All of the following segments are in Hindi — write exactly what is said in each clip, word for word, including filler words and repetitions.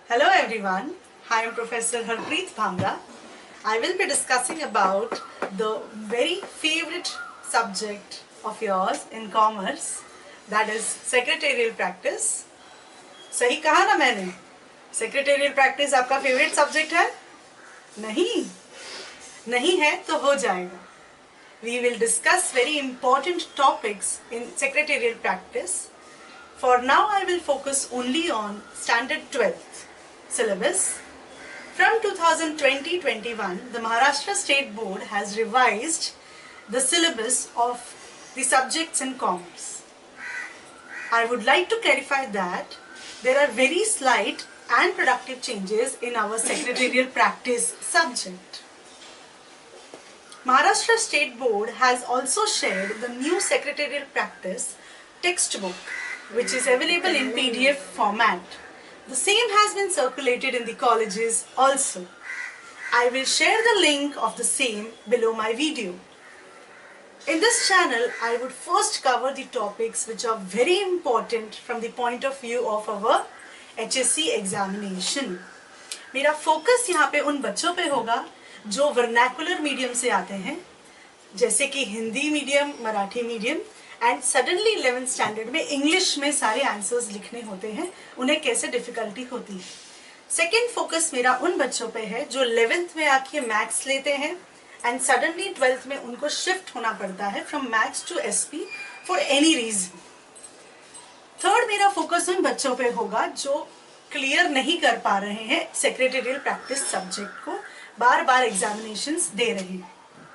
Hello everyone, I am Professor Harpreet Bhangra. I will be discussing about the very favorite subject of yours in commerce, that is secretarial practice. सही कहा ना मैंने? Secretarial practice आपका favorite subject है? नहीं, नहीं है तो हो जाएगा. We will discuss very important topics in secretarial practice. For now I will focus only on standard twelfth syllabus. From two thousand twenty to twenty-one, the Maharashtra State Board has revised the syllabus of the subjects in commerce. I would like to clarify that there are very slight and productive changes in our secretarial practice subject. Maharashtra State Board has also shared the new secretarial practice textbook, which is available in P D F format. The same has been circulated in the colleges also. I will share the link of the same below my video. In this channel, I would first cover the topics which are very important from the point of view of our H S C examination. मेरा focus यहाँ पे उन बच्चों पे होगा जो vernacular medium से आते हैं, जैसे कि Hindi medium, Marathi medium, and suddenly eleventh standard में इंग्लिश में सारे आंसर्स लिखने होते हैं, उन्हें कैसे डिफिकल्टी होती है. सेकेंड फोकस मेरा उन बच्चों पे है जो इलेवेंथ में आके मैथ्स लेते हैं एंड सडनली ट्वेल्थ में उनको शिफ्ट होना पड़ता है from maths to SP for any reason. Third मेरा फोकस उन बच्चों पे होगा जो क्लियर नहीं कर पा रहे हैं सेक्रेटेरियल प्रैक्टिस सब्जेक्ट को, बार बार एग्जामिनेशंस दे रहे हैं.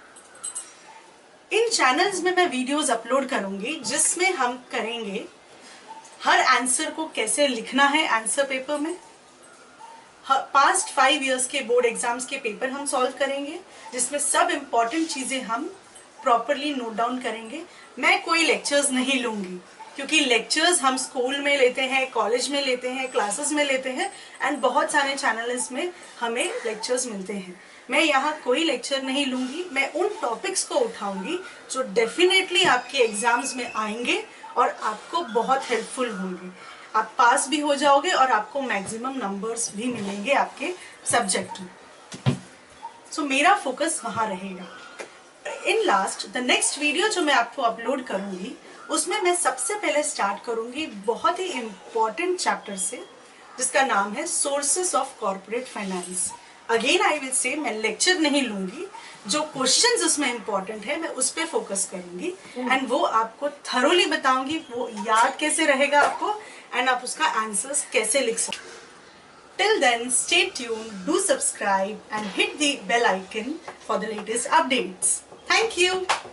इन चैनल्स में मैं वीडियोस अपलोड करूंगी जिसमें हम करेंगे हर आंसर को कैसे लिखना है आंसर पेपर में. पास्ट फाइव इयर्स के बोर्ड एग्जाम्स के पेपर हम सॉल्व करेंगे जिसमें सब इम्पॉर्टेंट चीजें हम प्रॉपरली नोट डाउन करेंगे. मैं कोई लेक्चर्स नहीं लूंगी क्योंकि लेक्चर्स हम स्कूल में लेते हैं, कॉलेज में लेते हैं, क्लासेस में लेते हैं एंड बहुत सारे चैनल्स में हमें लेक्चर्स मिलते हैं. मैं यहाँ कोई लेक्चर नहीं लूंगी. मैं उन टॉपिक्स को उठाऊंगी जो डेफिनेटली आपके एग्जाम्स में आएंगे और आपको बहुत हेल्पफुल होंगे. आप पास भी हो जाओगे और आपको मैक्सिमम नंबर्स भी मिलेंगे आपके सब्जेक्ट में. सो so, मेरा फोकस वहाँ रहेगा. In last the next video जो मैं आपको अपलोड करूंगी उसमें मैं सबसे पहले स्टार्ट करूंगी बहुत ही इम्पोर्टेंट चैप्टर से जिसका नाम है sources of corporate finance. Again I will say मैं लेक्चर नहीं लूंगी, जो क्वेश्चंस उसमें इंपॉर्टेंट है मैं उस पर फोकस करूंगी एंड वो आपको थरोली बताऊंगी, वो याद कैसे रहेगा आपको एंड आप उसका आंसर्स कैसे लिख सकते. Till then stay tuned, do subscribe and hit the bell icon for the latest updates. Thank you.